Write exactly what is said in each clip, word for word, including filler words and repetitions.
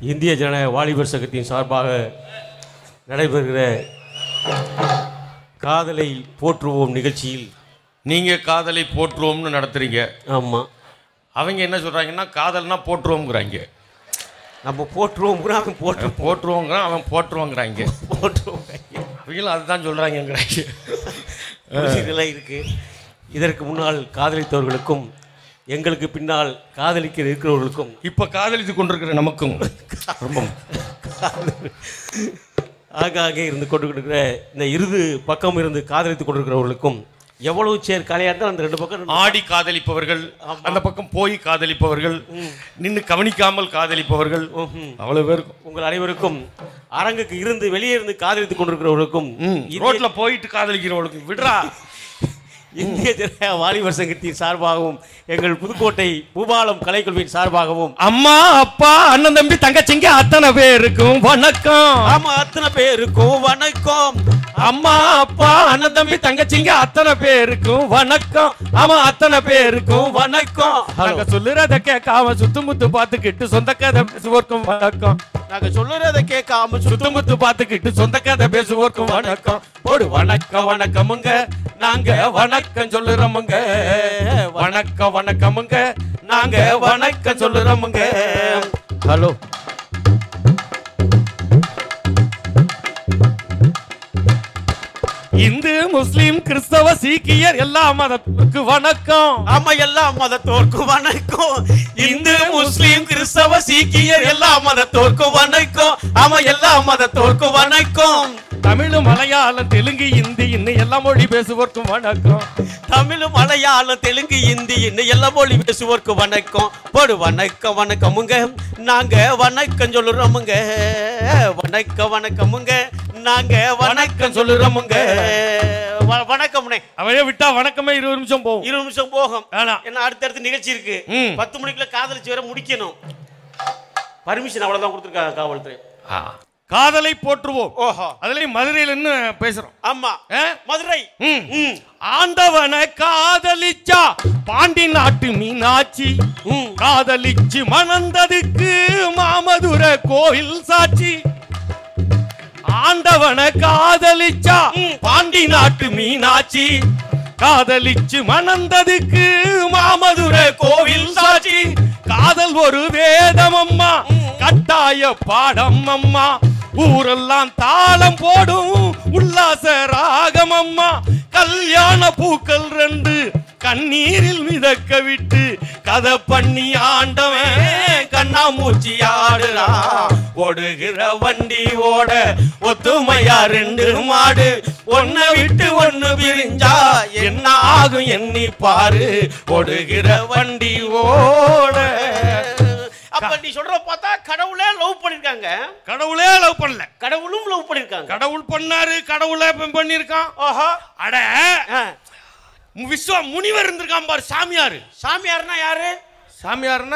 இந்திய ஜனநாயக வாலிபர் சங்கத்தின் சார்பாக நடைபெறுகிற காதலை போற்றுவோம் நிகழ்ச்சியில் நீங்கள் காதலை போற்றுவோம்னு நடத்துகிறீங்க. ஆமாம். அவங்க என்ன சொல்கிறாங்கன்னா காதல்னா போற்றுவோங்கிறாங்க. நம்ம போற்றுவோங்கிறோம், அவன் போட்டு போற்றுவோங்கிறான், அவன் போற்றுவோங்கிறாங்க. போற்றுவோம் அவங்களும் அதுதான் சொல்கிறாங்கிறாங்க. இதெல்லாம் இருக்குது. இதற்கு முன்னால் காதலித்தவர்களுக்கும் எங்களுக்கு பின்னால் காதலிக்க இருக்கிறவர்களுக்கும் இப்போ காதலித்து கொண்டிருக்கிற நமக்கும் ரொம்ப ஆகாக இருந்து கொண்டிருக்கிற இந்த இறுதி பக்கம் இருந்து காதலித்து கொண்டிருக்கிறவர்களுக்கும் எவ்வளவு சேர் கலையாக இருந்தால் அந்த ரெண்டு பக்கம் ஆடி காதலிப்பவர்கள், அந்த பக்கம் போய் காதலிப்பவர்கள், நின்று கவனிக்காமல் காதலிப்பவர்கள், அவ்வளவு பேருக்கும் உங்கள் அனைவருக்கும் அரங்குக்கு இருந்து வெளியே இருந்து காதலித்து கொண்டிருக்கிறவர்களுக்கும் ரோட்ல போயிட்டு காதலிக்கிறவர்களுக்கும் விடுறா இந்திய ஜனநாயக வாலிபர் சங்கத்தின் சார்பாகவும் எங்கள் புதுக்கோட்டை பூபாலம் கலைக்குழுவின் சார்பாகவும் அம்மா அப்பா அண்ணன் தம்பி தங்கச்சிங்க அத்தனை பேருக்கும் வணக்கம். ஆமா, அத்தனை பேருக்கும் வணக்கம். அம்மா அப்பா அண்ணன் தம்பி தங்கச்சிங்க அத்தனை பேருக்கும் வணக்கம். ஆமா, அத்தனை பேருக்கும் வணக்கம். நாங்க சொல்லுறத கேட்காம சுத்து முத்து பார்த்துக்கிட்டு சொந்த கதை பேசுவோர்க்கும் வணக்கம். நாங்க சொல்லுறத கேட்காம சுத்து முத்து பார்த்துக்கிட்டு சொந்த கதை பேசுவோர்க்கும் வணக்கம். போடு வணக்கம் வணக்கமுங்க, நாங்க வணக்கம் சொல்லுறோமுங்க. வணக்கம் வணக்கமுங்க, நாங்க வணக்கம் சொல்லுறோமுங்க. ஹலோ. இந்து முஸ்லிம் கிறிஸ்தவ சீக்கியர் எல்லா மதத்துக்கு வணக்கம். ஆமா, எல்லா மதத்தோர்க்கும் வணக்கம். இந்து முஸ்லிம் கிறிஸ்தவ சீக்கியர் எல்லா மதத்தோர்க்கும் வணக்கம். ஆமா, எல்லா மதத்தோர்க்கும் வணக்கம். தமிழ் மலையாளம் தெலுங்கு இந்தி இன்னும் எல்லா மொழி பேசுவோர்க்கும் வணக்கம். தமிழ் மலையாளம் தெலுங்கு இந்தி இன்னும் எல்லா மொழி பேசுவோர்க்கும் வணக்கம். போடு வணக்கம் வணக்கமுங்க, நாங்க வணக்கம் சொல்லுறோமுங்க. வணக்கம் வணக்கமுங்க, நாங்க வணக்கம் சொல்லுறோமுங்க. வணக்கம்னே அவைய விட்டா வணக்கமே இருபது நிமிஷம் போகும். இருபது நிமிஷம் போகும். ஏன்னா அடுத்தடுத்து நிகழ்ச்சி இருக்கு. பத்து மணிக்குள்ள காதலிச்சு வர முடிக்கணும். பர்மிஷன் அவ்வளவுதான் கொடுத்துருக்காங்க காவல்துறை. காதலை போற்றுவோம். ஓஹோ. அதுல மதுரையில இருந்து பேசுறோம். ஆமா, மதுரை. ஆண்டவனை காதலிச்சா பாண்டி நாட்டு மீனாட்சி, காதலிச்சு மணந்ததுக்கு மாமதுரை கோவில் சாட்சி. ஆண்டவனை காதலிச்சா பாண்டி நாட்டு மீனாட்சி, காதலிச்சு மணந்ததுக்கு மாமதுரை கோவில் சாட்சி. காதல் ஒரு வேதம் அம்மா, கட்டாய பாடம் அம்மா, ஊரெல்லாம் தாளம் போடும் உல்லாச ராகம் அம்மா. கல்யாண பூக்கள் ரெண்டு கண்ணீரில் மிதக்க விட்டு கதை பண்ணி ஆண்டவன் கண்ணாமூச்சி ஆடுறா. ஓடுகிற வண்டி ஓட ஒத்துமையா ரெண்டு மாடு, ஒன்ன விட்டு ஒன்னு பிரிஞ்சா என்ன ஆகும் எண்ணி பாரு. ஓடுகிற வண்டி ஓட. அப்ப நீ சொல்ற பார்த்தா கடவுளே லவ் பண்ணிருக்காங்க. கடவுளே லவ் பண்ணல, கடவுளும் லவ் பண்ணிருக்காங்க. கடவுள் பண்ணாரு, கடவுளே பண்ணிருக்கான். ஓஹோ. அட விஸ்வ முனிவர் இருந்திருக்கான் பாரு. சாமியார். சாமியார்னா யாரு? சாமியார்னா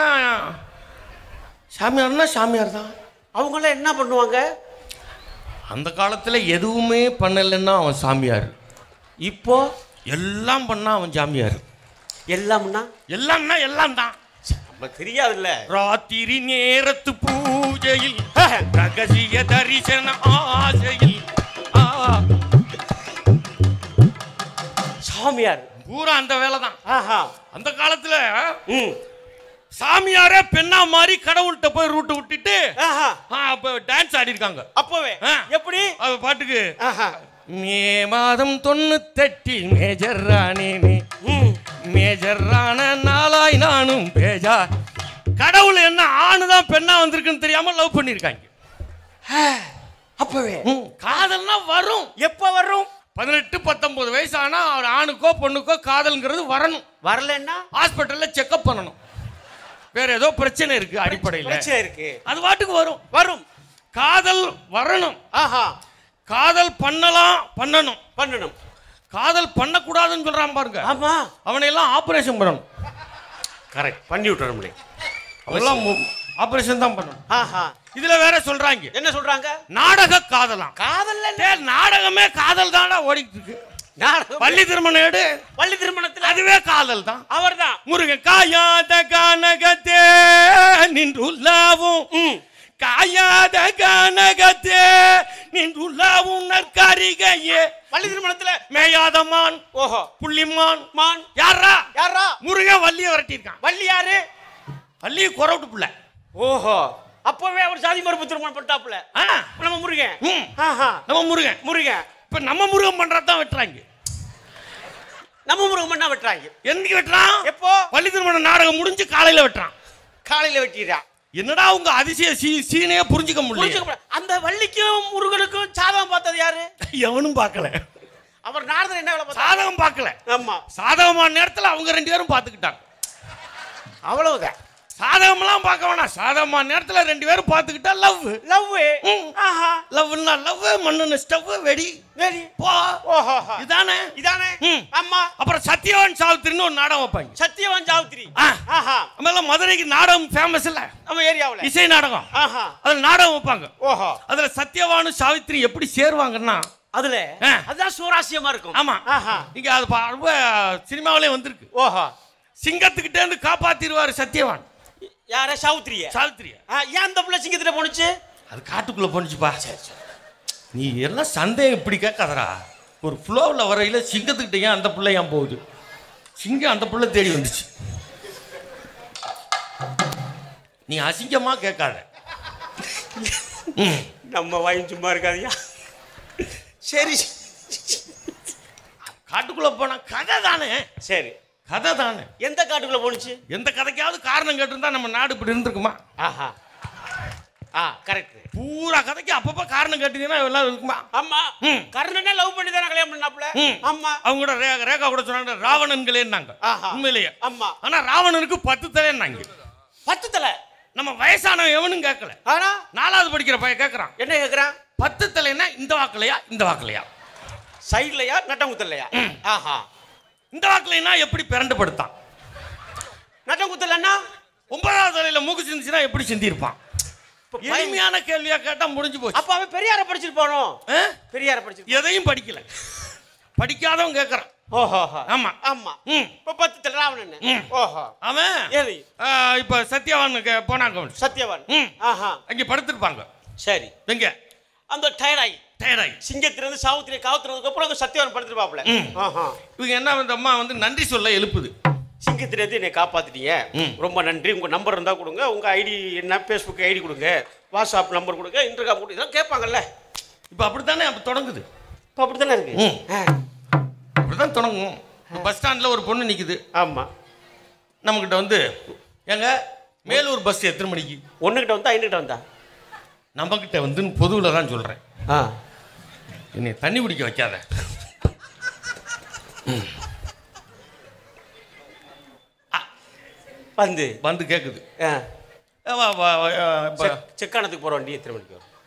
சாமியார்னா சாமியார் தான். அவங்களாம் என்ன பண்ணுவாங்க? அந்த காலத்துல எதுவுமே பண்ணலன்னா அவன் சாமியார். இப்போ எல்லாம் பண்ணா அவன் சாமியார். எல்லாம்னா எல்லாம்னா எல்லாம் தான். தெரியாதுல்ல. ராத்திரி நேரத்து பூஜையில் ரகசிய தரிசன ஆசையில் சாமியார் பூரா அந்த வேலை தான். அந்த காலத்துல ம் சாமியாரே பெண்ணா மாறி கடவுள்கிட்ட போய் ரூட்டு விட்டுட்டு அப்ப டான்ஸ் ஆடி இருக்காங்க. அப்பவே எப்படி பாட்டுக்கு மே மாதம் தொண்ணூத்தெட்டில் மேஜர் ராணி மேஜர் ராண நாளாய் நானும் பேஜா. கடவுள் என்ன ஆணுதான் பெண்ணா வந்திருக்குன்னு தெரியாம லவ் பண்ணிருக்காங்க. அப்பவே காதல்னா வரும். எப்ப வரும்? பதினெட்டு பத்தொன்பது வயசு ஆனா ஒரு ஆணுக்கோ பொண்ணுக்கோ காதல்ங்கிறது வரணும். வரலன்னா ஹாஸ்பிட்டல்ல செக்அப் பண்ணணும். வேற ஏதோ பிரச்சனை இருக்கு அடிப்படையில் பிரச்சனை இருக்கு, அது வாட்டுக்கு வரும். வரும். காதல் வரணும். ஆஹா. காதல் பண்ணலாம், பண்ணணும் பண்ணணும். காதல் பண்ணக்கூடாதுன்னு சொல்றான் பாருங்க. ஆமா, அவனை எல்லாம் ஆபரேஷன் பண்ணணும். கரெக்ட், பண்ணி விட்டுறோம். அவெல்லாம் ஆபரேஷன் தான் பண்ணணும். ஆஹா. இதுல வேற சொல்றாங்க. என்ன சொல்றாங்க? நாடக காதலாம். காதல்ல நாடகமே காதல் தானா ஓடிட்டு இருக்கு. பள்ளி திருமணம் எடு. பள்ளி திருமணத்தில் அதுவே காதல் தான். அவர் தான் முருகன் காயாத கானகத்தே நின்றுள்ளாவும் காயாத கனகத்தே நின்றுள்ள உன்னர் கரிகையே வள்ளி திருமணத்துல மேயாதமான் ஓஹோ புள்ளிமான் மான் யாரா யாரா முருகன் வள்ளியை விரட்டியிருக்கான். வள்ளி யாரு? வள்ளியை குறவிட்டு பிள்ளை. ஓஹோ அப்பவே அவர் சாதி மறுப்பு திருமணம் பண்ணிட்டாப்புல. நம்ம முருகன் நம்ம முருகன் முருகன் இப்ப நம்ம முருகன் பண்றதான் வெட்டுறாங்க. நம்ம முருகன் பண்ணா வெட்டுறாங்க. என்னைக்கு வெட்டுறான்? எப்போ? வள்ளி திருமண நாடகம் முடிஞ்சு காலையில வெட்டுறான். காலையில வெட்டிடுறான். என்னடா உங்க அதிசய சீனையே புரிஞ்சுக்க முடியல. அந்த வள்ளிக்கும் முருகனுக்கும் சாதகம் பார்த்தது யாரு? எவனும் பார்க்கல. அவர் நாரதர் என்ன வேலை சாதகம் பார்க்கல. ஆமா சாதகமான நேரத்துல அவங்க ரெண்டு பேரும் பார்த்துக்கிட்டாங்க. அவ்வளவுதான். சாதகம்லாம் பார்க்க வேணாம். சாதகமான நேரத்துல ரெண்டு பேரும் பார்த்துக்கிட்டா லவ் லவ் லவ்னா லவ் மண்ணு ஸ்டவ் வெடி வெடி போ. ஓஹோ இதானே இதானே ஆமா. அப்புறம் சத்யவான் சாவித்திரின்னு ஒரு நாடகம் வைப்பாங்க. சத்யவான் சாவித்திரி ஆமா. மதுரைக்கு நாடகம் ஃபேமஸ் இல்ல நம்ம ஏரியாவுல இசை நாடகம். அதுல நாடகம் வைப்பாங்க. ஓஹோ அதுல சத்யவானும் சாவித்திரி எப்படி சேருவாங்கன்னா அதுல அதுதான் சுவாரஸ்யமா இருக்கும். ஆமா இங்க அது ரொம்ப சினிமாவிலே வந்திருக்கு. ஓஹோ சிங்கத்துக்கிட்டே இருந்து காப்பாத்திடுவாரு சத்யவான். யார? சாவித்திரிய. சாவித்திரிய ஏன் அந்த புள்ள சிங்கத்திட்ட போனுச்சு? அது காட்டுக்குள்ள போனுச்சுப்பா. நீ எல்லாம் சந்தேகம் இப்படி கேட்காதரா. ஒரு ஃப்ளோவில் வரையில சிங்கத்துக்கிட்ட ஏன் அந்த புள்ள ஏன் போகுது? சிங்கம் அந்த புள்ள தேடி வந்துச்சு. நீ அசிங்கமா கேட்காத. நம்ம வாயும் சும்மா இருக்காதியா. சரி காட்டுக்குள்ள போனா கதை தானே. சரி கதை தானே. எந்த காட்டுக்குள்ள போனுச்சு? எந்த கதைக்காவது காரணம் கேட்டிருந்தா நம்ம நாடு இப்படி இருந்திருக்குமா? ஆஹா ஆ கரெக்ட். பூரா கதைக்கு அப்பப்ப காரணம் கேட்டீங்கன்னா எல்லாம் இருக்குமா? ஆமா. கர்ணனே லவ் பண்ணி தான கல்யாணம் பண்ணாப்ல. ஆமா. அவங்க கூட ரேகா கூட சொன்னாங்க ராவணன்களேன்னாங்க. உண்மையிலேயே. ஆமா. ஆனா ராவணனுக்கு பத்து தலைன்னாங்க. பத்து தலை நம்ம வயசான எவனும் கேட்கல. ஆனா நாலாவது படிக்கிற பையன் கேட்கறான். என்ன கேட்கறான்? பத்து தலைன்னா இந்த வாக்குலையா இந்த வாக்குலையா சைடுலையா நட்டங்குத்தலையா? ஆஹா இந்த வாக்குலைனா எப்படி பிறண்டுபடுத்தான்? நட்டங்குத்தலன்னா ஒன்பதாவது தலையில மூக்கு சிந்திச்சுன்னா எப்படி சிந்தி இருப்பான்? எளிமையான கேள்வியா கேட்டா முடிஞ்சு போச்சு. அப்ப அவன் பெரியார படிச்சிருப்பானோ? பெரியார படிச்சு எதையும் படிக்கல. படிக்காதவன் கேட்கறான். ஓஹோ ஆமா ஆமா. இப்ப பத்து தலை ராவணன். ஓஹோ அவன் இப்ப சத்யவான் போனாங்க. சத்யவான் ஆஹா அங்க படுத்திருப்பாங்க. சரி எங்க அந்த டயராய் டயராய் சிங்கத்திலிருந்து சாவுத்திரி காவுத்துறதுக்கு அப்புறம் சத்யவான் படுத்துருப்பாப்ல. இவங்க என்ன அந்த அம்மா வந்து நன்றி சொல்ல எழுப்புது. சிங்கத்திலிருந்து என்னை காப்பாத்திட்டீங்க, ரொம்ப நன்றி. உங்க நம்பர் இருந்தா கொடுங்க, உங்க ஐடி என்ன, ஃபேஸ்புக் ஐடி கொடுங்க, வாட்ஸ்அப் நம்பர் கொடுங்க, இன்டர்காம் கொடுங்க, இதெல்லாம் கேட்பாங்கல்ல. இப்போ அப்படித்தானே அப்போ தொடங்குது. இப்போ அப்படித்தானே இருக்கு. அப்படிதான் தொடங்கும். பஸ் ஸ்டாண்ட்ல ஒரு பொண்ணு நிக்குது. ஆமா. நம்மகிட்ட வந்து எங்க மேலூர் பஸ் எத்தனை மணிக்கு? ஒன்னுகிட்ட வந்தா ஐந்துகிட்ட வந்தா? நம்ம கிட்ட வந்து பொதுவில் தான் சொல்றேன். என்னை தண்ணி குடிக்க வைக்காத. வந்து வந்து கேக்குது. செக்கானத்துக்கு போற வண்டி எத்தனை மணிக்கு வரும்?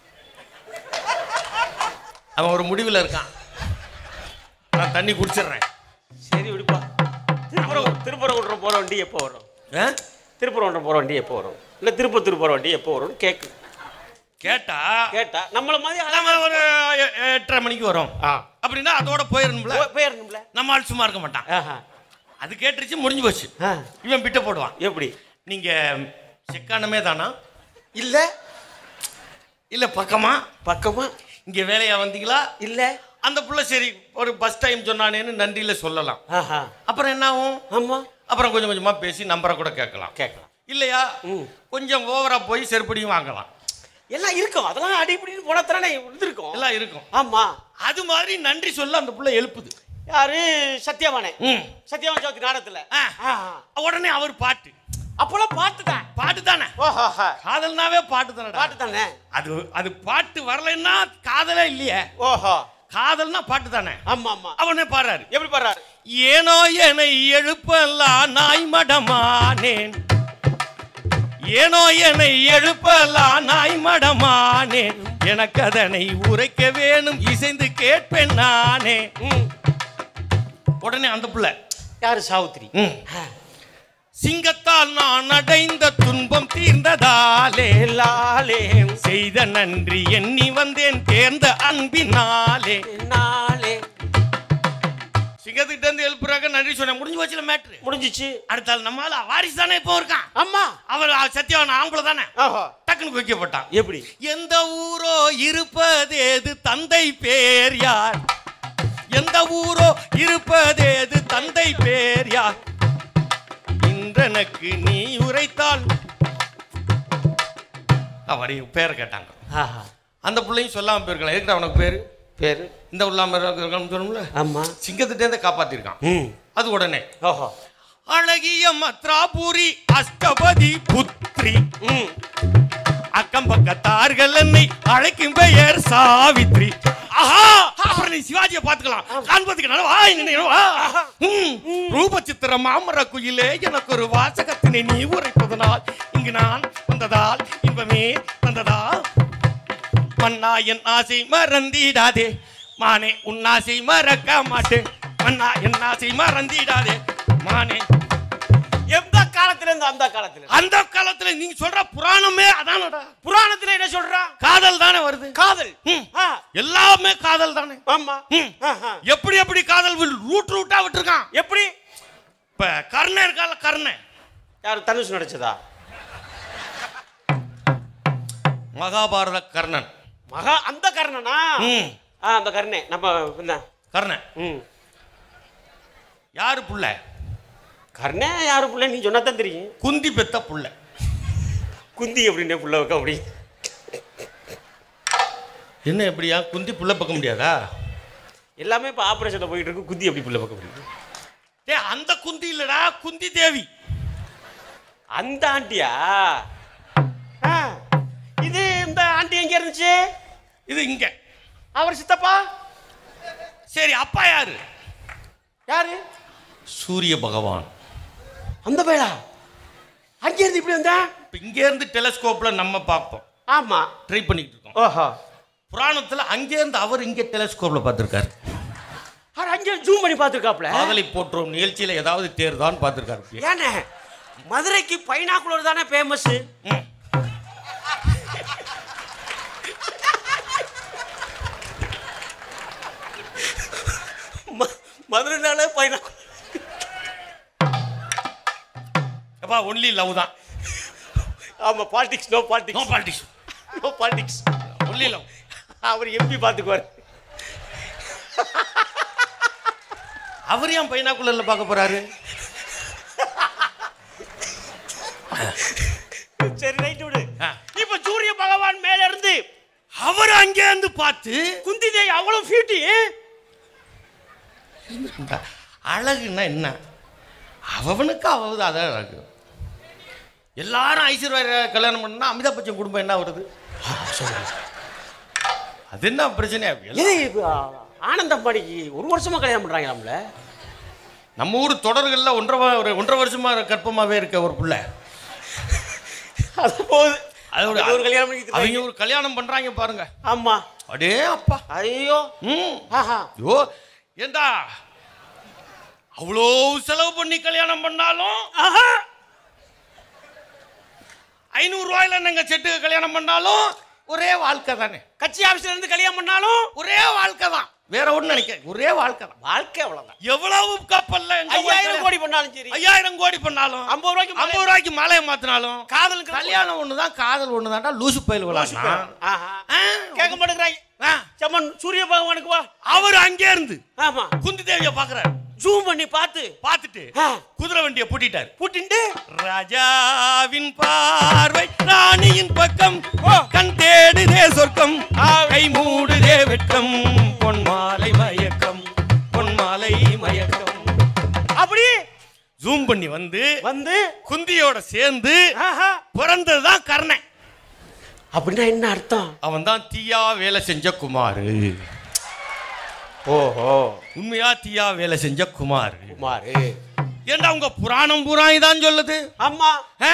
அவன் ஒரு முடிவில் இருக்கான். நான் தண்ணி குடிச்சிடுறேன். சரி விடுப்பா. திருப்பூரம் திருப்பூரம் போற வண்டி எப்போ வரும்? திருப்பூரம் போற வண்டி எப்போ வரும்? இல்லை திருப்பத்தூர் போற வண்டி எப்போ வரும்னு கேட்கு. கேட்டா கேட்டா நம்மள மாதிரி ஒரு எட்டரை மணிக்கு வரும் அப்படின்னா அதோட போயிடணும்ல. போயிடணும்ல. நம்ம ஆள் சும்மா இருக்க மாட்டான். அது கேட்டுருச்சு, முடிஞ்சு போச்சு. இவன் பிட்ட போடுவான். எப்படி? நீங்க செக்கானமே தானா? இல்ல இல்ல பக்கமா பக்கமா இங்க வேலையா வந்தீங்களா? இல்ல. அந்த புள்ள சரி ஒரு பஸ் டைம் சொன்னானேன்னு நன்றியில சொல்லலாம். அப்புறம் என்ன ஆகும்? ஆமா. அப்புறம் கொஞ்சம் கொஞ்சமா பேசி நம்பரை கூட கேட்கலாம். கேட்கலாம் இல்லையா? கொஞ்சம் ஓவரா போய் செருப்படியும் வாங்கலாம். எல்லாம் இருக்கும். அதெல்லாம் அடிப்படின்னு போனா தானே இருந்திருக்கும். எல்லாம் இருக்கும். ஆமா. அது மாதிரி நன்றி சொல்ல அந்த புள்ள எழுப்புது. யாரு? சத்யவானே. சத்யவான் சௌத்ரி நாடகத்துல உடனே அவர் பாட்டு. அப்போலாம் பாட்டு தான். பாட்டு தானே. காதல்னாவே பாட்டு தானே. பாட்டு தானே. அது அது பாட்டு வரலைன்னா காதலே இல்லையே. ஓஹோ. காதல்னா பாட்டு தானே. ஆமா ஆமா. அவனே பாடுறாரு. எப்படி பாடுறாரு? ஏனோ என்னை எழுப்பலாம் நாய் மடமானேன், ஏனோ என்னை எழுப்பலாம் நாய் மடமானேன், எனக்கு அதனை உரைக்க வேணும் இசைந்து கேட்பேன் நானே. உடனே அந்த புள்ள யாரு? சாவித்திரி. சிங்கத்தால் நான் அடைந்த துன்பம் தீர்ந்ததாலே லாலே செய்த நன்றி எண்ணி வந்தேன் தேர்ந்த அன்பினாலே நாளே. சிங்கத்துக்கிட்ட இருந்து எழுப்புறாங்க நன்றி சொன்ன முடிஞ்சு வச்சுல மேட்ரு முடிஞ்சிச்சு. அடுத்த நம்மளால வாரிசு தானே இப்போ இருக்கான். ஆமா அவர் சத்தியவான ஆம்பளை தானே. டக்குன்னு வைக்கப்பட்டான். எப்படி? எந்த ஊரோ இருப்பதேது தந்தை பேர் யார், எந்த ஊரோ இருப்பதேது தந்தை பேர் யார், இன்றனக்கு நீ உரைத்தால் அவரை பேரை கேட்டாங்க. அந்த பிள்ளையும் சொல்லாம போயிருக்கலாம். எதுக்கு அவனுக்கு பேரு பேரு இந்த உள்ளாம சொல்லணும்ல. ஆமா சிங்கத்திட்டே காப்பாத்திருக்கான். அது உடனே ஓஹோ அழகிய மத்ராபுரி அஷ்டபதி புத்ரி அக்கம் பக்கத்தார்கள் என்னை அழைக்கும் பெயர் சாவித்ரி. ஆஹா அப்புறம் நீ சிவாஜியை பார்த்துக்கலாம். காண்பதுக்கு நல்லவா ரூப சித்திர மாமர குயிலே எனக்கு ஒரு வாசகத்தினை நீ உரைப்பதனால் இங்கு நான் வந்ததால் இன்பமே வந்ததால் மன்னா என் ஆசை மறந்திடாதே மானே உன் ஆசை மறக்க மாட்டேன் மன்னா என் ஆசை மறந்திடாதே மானே. எந்த காலத்துல இருந்து அந்த காலத்துல அந்த காலத்துல நீங்க சொல்ற புராணமே அதானடா. புராணத்துல என்ன சொல்றா? காதல் தானே வருது. காதல் எல்லாமே காதல் தானே. ஆமா. எப்படி எப்படி காதல் ரூட் ரூட்டா விட்டுருக்கான். எப்படி இப்ப கர்ணன் இருக்கால, கர்ணன் யாரு? தனுஷ் நடிச்சதா? மகாபாரத கர்ணன். மகா அந்த கர்ணனா? அந்த கர்ணே நம்ம கர்ணன் யாரு புள்ள? கர்ணே யாரு புள்ள? நீ சொன்னா தான் தெரியும். குந்தி பெத்த புள்ள. குந்தி எப்படின்னு புள்ள வைக்க அப்படி என்ன எப்படியா குந்தி புள்ள பார்க்க முடியாதா? எல்லாமே இப்போ ஆப்ரேஷன்ல போயிட்டு இருக்கு. குந்தி எப்படி புள்ள பார்க்க முடியும்? ஏ அந்த குந்தி இல்லடா, குந்தி தேவி. அந்த ஆண்டியா? இது இந்த ஆண்டி எங்க இருந்துச்சு? இது இங்க. அவர் சித்தப்பா? சரி அப்பா யாரு? யாரு? சூரிய பகவான். அந்த பேரா? அங்க இருந்து இப்படி வந்தா? இங்க இருந்து டெலஸ்கோப்ல நம்ம பார்ப்போம். ஆமா, ட்ரை பண்ணிட்டு இருக்கோம். ஓஹோ. புராணத்துல அங்கே இருந்து அவர் இங்க டெலஸ்கோப்ல பார்த்திருக்காரு. அவர் அங்கே ஜூம் பண்ணி பார்த்திருக்காப்ல. காதலை போற்றும் நிகழ்ச்சியில ஏதாவது தேர்தான் பார்த்திருக்காரு. ஏனே மதுரைக்கு பைனாக்குலர் தானே ஃபேமஸ். மதுரைனாலே பைனாக்குலர். அப்பா ஒன்லி லவ் தான். ஆமா, politics no politics. No politics no politics only love. அவர் எம்பி பார்த்துக்குவார். அவர் ஏன் பைனாக்குலர்ல பார்க்க போறாரு? சரி ரைட் விடு. இப்ப சூரிய பகவான் மேல இருந்து அவர் அங்கே இருந்து பார்த்து குந்தி தேவி அவ்வளவு பியூட்டி. அழகுன்னா என்ன? அவனுக்கு அவது அதான் அழகு. எல்லாரும் ஐஸ்வர்யா கல்யாணம் பண்ணா அமிதாப் பச்சன் குடும்பம் என்ன வருது? அது என்ன பிரச்சனை? ஆனந்த அம்பானிக்கு ஒரு வருஷமா கல்யாணம் பண்றாங்களாம்ல. நம்ம ஊர் தொடர்கள்ல ஒன்றரை ஒரு ஒன்றரை வருஷமா கற்பமாவே இருக்க ஒரு பிள்ளை. அது போகுது. அதோட ஒரு கல்யாணம் பண்ணி அவங்க ஒரு கல்யாணம் பண்றாங்க பாருங்க. ஆமா. அடே அப்பா, ஐயோ. ம் ஆஹா யோ ஏண்டா அவ்வளோ செலவு பண்ணி கல்யாணம் பண்ணாலும் ஐநூறு ரூபாயில நாங்க செட்டுக்கு கல்யாணம் பண்ணாலும் ஒரே வாழ்க்கை தானே. கட்சி ஆபீஸ்ல இருந்து கல்யாணம் பண்ணாலும் ஒரே வாழ்க்கை தான். வேற ஒண்ணு நினைக்க, ஒரே வாழ்க்கை தான். வாழ்க்கை அவ்வளவுதான். எவ்வளவு கப்பல்ல ஐயாயிரம் கோடி பண்ணாலும் சரி, ஐயாயிரம் கோடி பண்ணாலும் ஐம்பது ரூபாய்க்கு ஐம்பது ரூபாய்க்கு மாலையை மாத்தினாலும் காதலுக்கு கல்யாணம் ஒண்ணுதான், காதல் ஒண்ணுதான்டா. லூசு பயில் விளாட்றான். கேட்க மாட்டேங்கிறாங்க. சம்மன் சூரிய பகவானுக்கு வா. அவர் அங்கே இருந்து ஆமா குந்தி தேவியை பாக்குறாரு. ஜூம் பண்ணி பார்த்து பார்த்துட்டு குதிரை வண்டியை பூட்டிட்டார். பூட்டிட்டு ராஜாவின் பார்வை ராணியின் பக்கம், கண் தேடுதே சொர்க்கம், கை மூடுதே வெட்கம், பொன்மாலை மயக்கம், பொன்மாலை மயக்கம். அப்படி ஜூம் பண்ணி வந்து வந்து குந்தியோட சேர்ந்து பிறந்ததுதான் கர்ணன். அப்படின்னா என்ன அர்த்தம்? அவன் தான் தீயா வேலை செஞ்ச குமாரு. ஓஹோ, உண்மையா தீயா வேலை செஞ்ச குமாரு. குமாரு ஏண்டா உங்க புராணம் புராணி தான் சொல்லுது. ஆமா,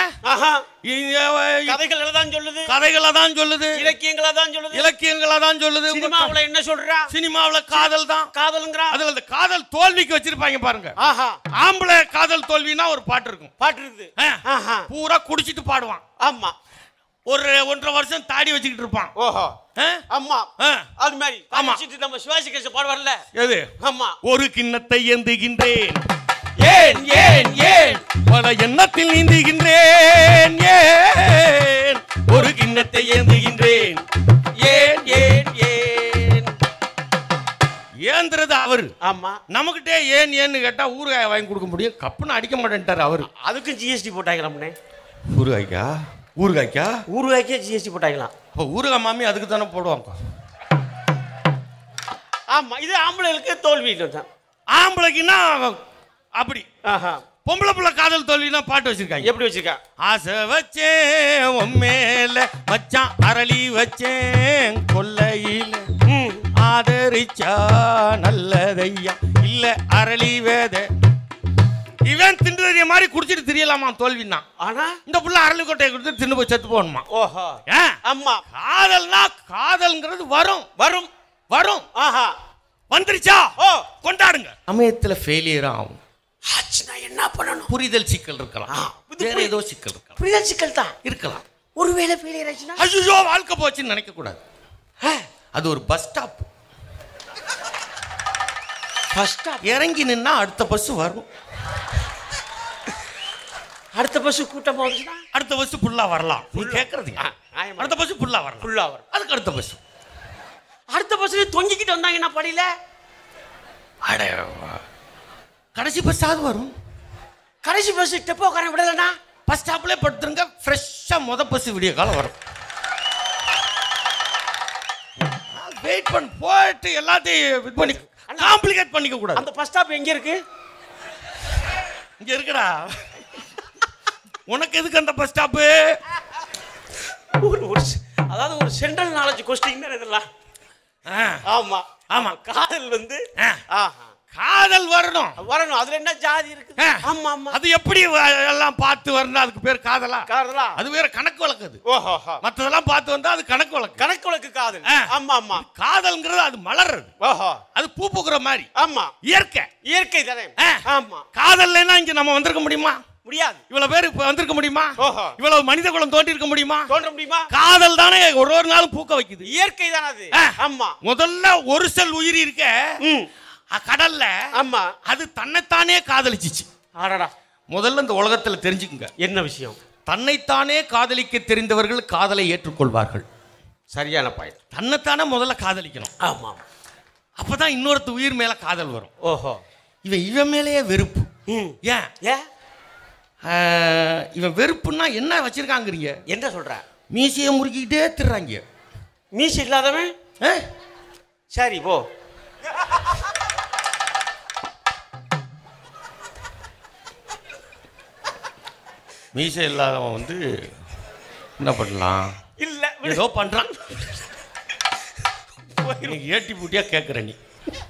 கதைகள் தான் சொல்லுது, கதைகளை தான் சொல்லுது, இலக்கியங்களா தான் சொல்லுது, இலக்கியங்களா தான் சொல்லுது. சினிமாவுல என்ன சொல்றா? சினிமாவுல காதல் தான், காதல்ங்கறா. அதுல அந்த காதல் தோல்விக்கு வச்சிருப்பாங்க பாருங்க. ஆஹா, ஆம்பளை காதல் தோல்வினா ஒரு பாட்டு இருக்கும். பாட்டு இருக்குது. பூரா குடிச்சிட்டு பாடுவான். ஆமா, ஒரு ஒன்றரை வருஷம் தாடி வச்சுக்கிட்டு இருப்பான். ஓஹோ ஆ? ஆமா ஆ. அது மாதிரி ஆமா. வச்சுட்டு நம்ம சிவாஜி கணேசன் பாடுவார்ல. எது? ஆமா. ஒரு கிண்ணத்தை ஏந்துகின்றேன், ஏன் ஏன் ஏன் பல எண்ணத்தில் நீந்துகின்றேன், ஏன் ஒரு கிண்ணத்தை ஏந்துகின்றேன், ஏன் ஏன் ஏன் ஏந்துறது அவரு. ஆமா. நமக்கிட்டே ஏன் ஏன்னு கேட்டா ஊறுகாய் வாங்கி கொடுக்க முடியும், கப்புன்னு அடிக்க மாட்டேன்ட்டார் அவரு. அதுக்கும் ஜிஎஸ்டி போட்டாங்களாம்னே. ஊறுகாய்க்கா? ஊறுகாய்க்கா? ஊறுகாய்க்கே ஜிஎஸ்டி போட்டாங்களாம். அப்போ ஊறுகாய் மாமி அதுக்கு தானே போடுவாங்க. ஆமா, இது ஆம்பளைகளுக்கு தோல்வி தான். ஆம்பளைக்குன்னா அப்படி, ஆஹா. பொம்பளை புள்ள காதல் தோல்வினா பாட்டு வச்சிருக்காங்க. எப்படி வச்சிருக்கா? ஆசை வச்சேன் உம்மேல மச்சான், அரளி வச்சேன் கொல்லையில, ஆதரிச்சா நல்லதையா இல்ல அரளி வேத. இவன் திண்டுறிய மாதிரி குடிச்சிட்டு தெரியலாமா தோல்வின்னா. ஆனா இந்த புள்ள அரளி கொட்டையை கொடுத்து தின்னு போய் செத்து போகணுமா. ஓஹோ. ஆமா. காதல்னா காதல்ங்கிறது வரும் வரும் வரும். ஆஹா. வந்துருச்சா? ஓ கொண்டாடுங்க. சமயத்துல ஃபெயிலியர் ஆகும். ஆச்சுனா என்ன பண்ணணும்? புரிதல் சிக்கல் இருக்கலாம், வேற ஏதோ சிக்கல் இருக்கலாம். புரிதல் சிக்கல் தான் இருக்கலாம். ஒருவேளை ஃபெயிலியர் ஆச்சுனா ஐயோ வாழ்க்கை போச்சுன்னு நினைக்க கூடாது. அது ஒரு பஸ் ஸ்டாப். பஸ் ஸ்டாப் இறங்கி நின்னா அடுத்த பஸ் வரும். அடுத்த பஸ் கூட்டமா வந்துச்சுனா அடுத்த பஸ் ஃபுல்லா வரலாம். நீ கேக்குறது அடுத்த பஸ் ஃபுல்லா வரலாம், ஃபுல்லா வரும். அதுக்கு அடுத்த பஸ் அடுத்த பஸ்ல தொங்கிக்கிட்டு வந்தாங்கன்னா படியில அட கடைசி பஸ் ஆகுது வரும். கடைசி பஸ் டெப்போ காரன் விடலனா பஸ் ஸ்டாப்ல படுத்துருங்க, ஃப்ரெஷ்ஷா முத பஸ் விடிய காலம் வரும். வெயிட் பண்ண போயிட்டு எல்லாத்தையும் இது பண்ணி காம்ப்ளிகேட் பண்ணிக்க கூடாது. அந்த பஸ் ஸ்டாப் எங்க இருக்கு? இங்க இருக்குடா. உனக்கு எதுக்கு அந்த பஸ் ஸ்டாப்? அதாவது ஒரு சென்ட்ரல் நாலேஜ் கொஸ்டின் இதெல்லாம். ஆமா ஆமா. காதல் வந்து காதல் வரணும் வரணும். அதுல என்ன ஜாதி இருக்கு? ஆமா ஆமா. அது எப்படி எல்லாம் பார்த்து வரணும்? அதுக்கு பேர் காதலா? காதலா அது வேற கணக்கு வழக்குது. ஓஹோ. மத்ததெல்லாம் பார்த்து வந்தா அது கணக்கு வழக்கு. கணக்கு வழக்கு காதல். ஆமா ஆமா. காதல்ங்கிறது அது மலர்றது. ஓஹோ. அது பூ பூக்குற மாதிரி. ஆமா. இயற்கை இயற்கை தானே. ஆமா. காதல்னா இங்க நம்ம வந்திருக்க முடியுமா? முடியாது. இவ்வளவு பேர் இப்ப வந்திருக்க முடியுமா? இவ்வளவு மனித குலம் தோன்றி இருக்க முடியுமா? தோன்ற முடியுமா? காதல் தானே ஒரு ஒரு நாளும் பூக்க வைக்குது. இயற்கை தானே அது. ஆமா. முதல்ல ஒரு செல் உயிர் இருக்க கடல்ல, ஆமா, அது தன்னைத்தானே காதலிச்சிச்சு. ஆடடா. முதல்ல இந்த உலகத்துல தெரிஞ்சுக்குங்க என்ன விஷயம். தன்னைத்தானே காதலிக்க தெரிந்தவர்கள் காதலை ஏற்றுக்கொள்வார்கள். சரியான பாயிண்ட். தன்னைத்தானே முதல்ல காதலிக்கணும். ஆமா. அப்பதான் இன்னொருத்த உயிர் மேல காதல் வரும். ஓஹோ. இவன் இவன் மேலேயே வெறுப்பு. ஏன் ஏன் இவன் வெறுப்புன்னா என்ன வச்சிருக்காங்கிறீங்க? என்ன சொல்ற? மீசையை முறுக்கிக்கிட்டே திர்றாங்க. மீசை இல்லாதவன் சரி போ. மீசை இல்லாதவன் வந்து என்ன பண்ணலாம்? இல்ல ஏதோ பண்றான். ஏட்டி பூட்டியா கேட்குற நீ.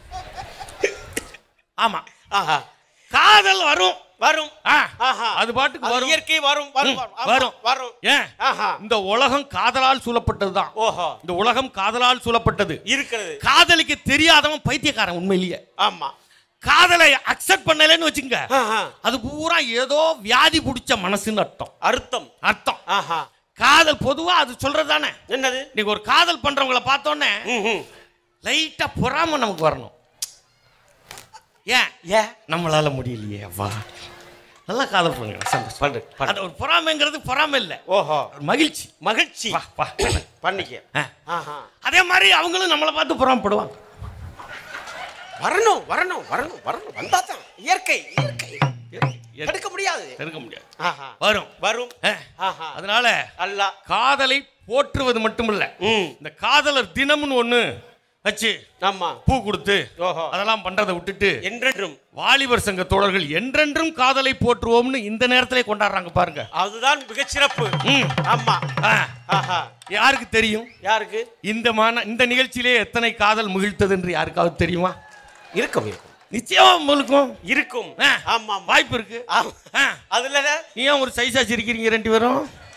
ஆமா. ஆஹா. காதல் வரும் வரும். அது பாட்டுக்கு வரும். இயற்கை வரும் வரும் வரும் வரும். ஏன் இந்த உலகம் காதலால் சூழப்பட்டதுதான். ஓஹோ. இந்த உலகம் காதலால் சூழப்பட்டது இருக்கிறது. காதலிக்க தெரியாதவன் பைத்தியக்காரன் உண்மையிலேயே. ஆமா. காதலை அக்செப்ட் பண்ணலன்னு வச்சுங்க, அது பூரா ஏதோ வியாதி பிடிச்ச மனசுன்னு அர்த்தம். அர்த்தம் அர்த்தம். ஆஹா. காதல் பொதுவா அது சொல்றதானே. என்னது? நீங்க ஒரு காதல் பண்றவங்களை பார்த்தோன்னே லைட்டா பொறாம நமக்கு வரணும். ஏன் ஏன் நம்மளால முடியலையே அப்பா, நல்லா காதல் பண்ணுங்க. அது ஒரு பொறாமைங்கிறது பொறாமை இல்லை. ஓஹோ. மகிழ்ச்சி மகிழ்ச்சி பண்ணிக்க. அதே மாதிரி அவங்களும் நம்மளை பார்த்து பொறாமப்படுவாங்க. வரணும் வரணும் வரணும் வரணும். வந்தாதான் இயற்கை. இயற்கை தடுக்க முடியாது. தடுக்க முடியாது. வரும் வரும். அதனால அல்லாஹ் காதலை போற்றுவது மட்டுமில்ல, இந்த காதலர் தினம்னு ஒண்ணு வச்சு ஆமா பூ கொடுத்து அதெல்லாம் பண்றதை விட்டுட்டு என்றென்றும் வாலிபர் சங்க தோழர்கள் என்றென்றும் காதலை போற்றுவோம்னு இந்த நேரத்திலே கொண்டாடுறாங்க பாருங்க. அதுதான் மிகச்சிறப்பு. ஆமா. யாருக்கு தெரியும்? யாருக்கு இந்த மான இந்த நிகழ்ச்சியிலே எத்தனை காதல் முகிழ்த்தது என்று யாருக்காவது தெரியுமா? இருக்கும் இருக்கும் நிச்சயமா முழுக்கும் இருக்கும். ஆமா வாய்ப்பு இருக்கு. அதுல நீ ஏன் ஒரு சைஸா சிரிக்கிறீங்க ரெண்டு பேரும்?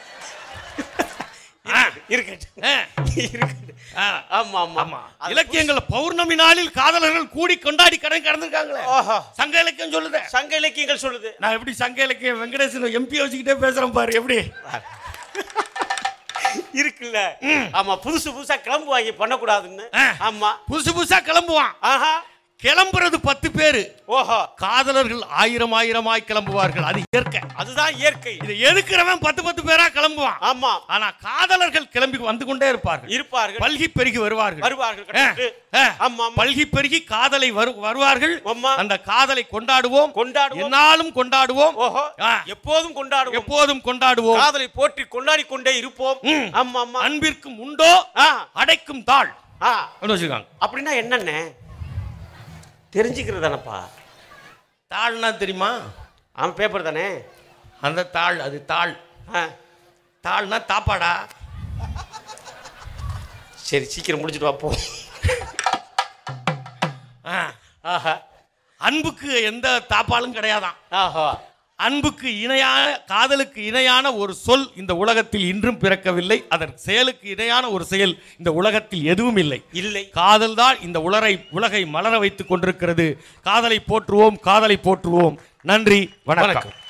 இலக்கியங்கள் பௌர்ணமி நாளில் காதலர்கள் கூடி கொண்டாடி கடன் கடந்திருக்காங்களே. சங்க இலக்கியம் சொல்லுது. சங்க இலக்கியங்கள் சொல்லுது. நான் எப்படி சங்க இலக்கியம் வெங்கடேசன் எம்பி வச்சுக்கிட்டே பேசுறேன் பாரு எப்படி. இருக்குல்ல ஆமா புதுசு புதுசா கிளம்பு வாங்கி பண்ணக்கூடாதுன்னு ஆமா புதுசு புதுசா கிளம்புவான் ஆஹா கிளம்புறது பத்து பேரு ஓஹோ காதலர்கள் ஆயிரம் ஆயிரமாய் கிளம்புவார்கள் அது இயற்கை அதுதான் இயற்கை இதை எதுக்குறவன் பத்து பத்து பேரா கிளம்புவான் ஆமா ஆனா காதலர்கள் கிளம்பி வந்து கொண்டே இருப்பார்கள் இருப்பார்கள் பல்கி பெருகி வருவார்கள் வருவார்கள் ஆமா பல்கி பெருகி காதலை வருவார்கள் ஆமா அந்த காதலை கொண்டாடுவோம் கொண்டாடுவோம் என்னாலும் கொண்டாடுவோம் ஓஹோ எப்போதும் கொண்டாடுவோம் எப்போதும் கொண்டாடுவோம் காதலை போற்றி கொண்டாடி கொண்டே இருப்போம் ஆமா ஆமா அன்பிற்கும் உண்டோ அடைக்கும் தாள் வச்சுக்காங்க அப்படின்னா என்னென்ன தெரிஞ்சுக்கிறதானப்பா தாள்னா தெரியுமா அவன் பேப்பர் தானே அந்த தாள் அது தாள் தாள்னா தாப்பாடா சரி சீக்கிரம் முடிச்சுட்டு வாப்போ ஆஹா அன்புக்கு எந்த தாப்பாலும் கிடையாதான் ஆஹா அன்புக்கு இணையான காதலுக்கு இணையான ஒரு சொல் இந்த உலகத்தில் இன்றும் பிறக்கவில்லை அதன் செயலுக்கு இணையான ஒரு செயல் இந்த உலகத்தில் எதுவும் இல்லை இல்லை காதல் தான் இந்த உலரை உலகை மலர வைத்துக் கொண்டிருக்கிறது காதலை போற்றுவோம் காதலை போற்றுவோம் நன்றி வணக்கம்